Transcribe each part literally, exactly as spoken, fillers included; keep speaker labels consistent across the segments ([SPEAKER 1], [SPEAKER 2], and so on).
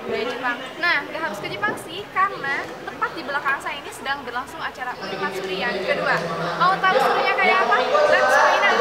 [SPEAKER 1] budaya Jepang. Nah, nggak harus ke Jepang sih, karena tepat di belakang saya ini sedang berlangsung acara Uni Matsuri yang kedua. Mau tahu serunya kayak apa? Let's find out!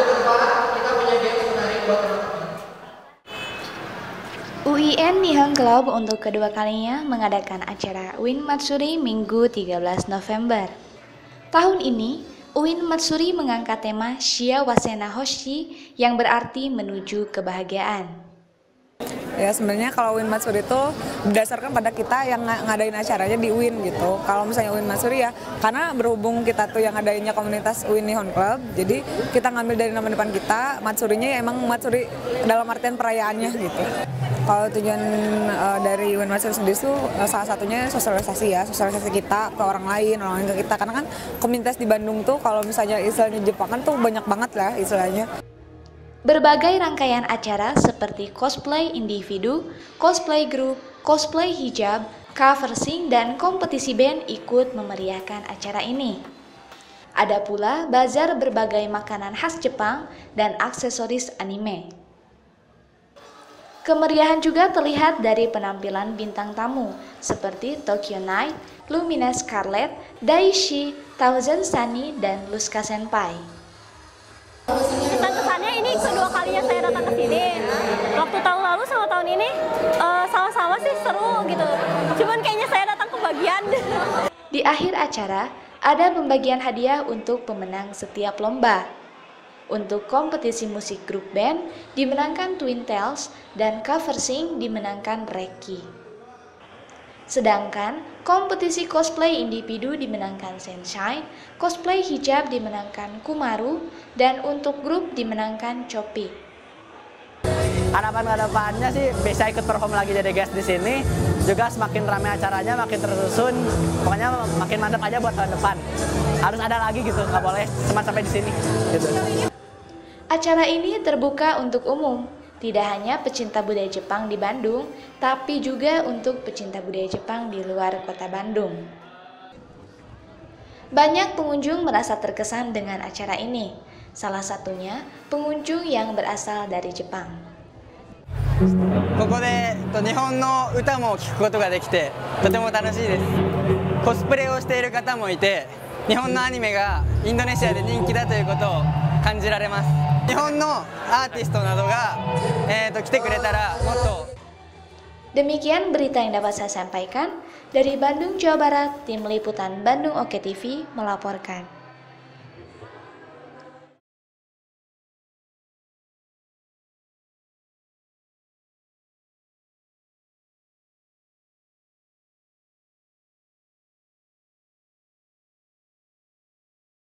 [SPEAKER 1] U I N Nihon Club untuk kedua kalinya mengadakan acara Win Matsuri Minggu tiga belas November. Tahun ini, Uin Matsuri mengangkat tema Shiawase na Hoshi yang berarti menuju kebahagiaan.
[SPEAKER 2] Ya sebenarnya kalau Uin Matsuri itu berdasarkan pada kita yang ng ngadain acaranya di Uin gitu. Kalau misalnya Uin Matsuri ya, karena berhubung kita tuh yang ngadainnya komunitas Uin Nihon Club, jadi kita ngambil dari nama depan kita, Matsurinya ya emang Matsuri dalam artian perayaannya gitu. Kalau tujuan uh, dari Uin Matsuri sendiri tuh uh, salah satunya sosialisasi ya, sosialisasi kita ke orang lain, orang lain ke kita. Karena kan komunitas di Bandung tuh kalau misalnya istilahnya Jepang kan tuh banyak banget lah istilahnya.
[SPEAKER 1] Berbagai rangkaian acara seperti cosplay individu, cosplay grup, cosplay hijab, cover sing, dan kompetisi band ikut memeriahkan acara ini. Ada pula bazar berbagai makanan khas Jepang dan aksesoris anime. Kemeriahan juga terlihat dari penampilan bintang tamu seperti Tokyo Night, Lumina Scarlet, Daishi, Thousand Sunny, dan Luska Senpai.
[SPEAKER 3] Kesan-kesannya ini kedua kalinya saya datang ke sini. Waktu tahun lalu sama tahun ini uh, sama-sama sih seru gitu. Cuman kayaknya saya datang kebagian.
[SPEAKER 1] Di akhir acara, ada pembagian hadiah untuk pemenang setiap lomba. Untuk kompetisi musik grup band dimenangkan Twin Tails dan cover sing dimenangkan Reki. Sedangkan kompetisi cosplay individu dimenangkan Sunshine, cosplay hijab dimenangkan Kumaru, dan untuk grup dimenangkan Chopi.
[SPEAKER 4] Harapan kedepannya sih bisa ikut perform lagi jadi guest di sini, juga semakin ramai acaranya, makin tersusun, pokoknya makin mantap aja buat tahun depan. Harus ada lagi gitu, nggak boleh cuma sampai di sini. Gitu.
[SPEAKER 1] Acara ini terbuka untuk umum, tidak hanya pecinta budaya Jepang di Bandung, tapi juga untuk pecinta budaya Jepang di luar kota Bandung. Banyak pengunjung merasa terkesan dengan acara ini, salah satunya pengunjung yang berasal dari Jepang.
[SPEAKER 5] ここで日本の歌も聴くことができてとても楽しいです。コスプレをしている方もいて、日本のアニメがインドネシアで人気だということを感じられます。日本のアーティストなどが、えー、と来てくれたらもっと
[SPEAKER 1] Demikian berita yang dapat saya sampaikan dari Bandung, Jawa Barat. Tim Liputan Bandung Oke T V melaporkan.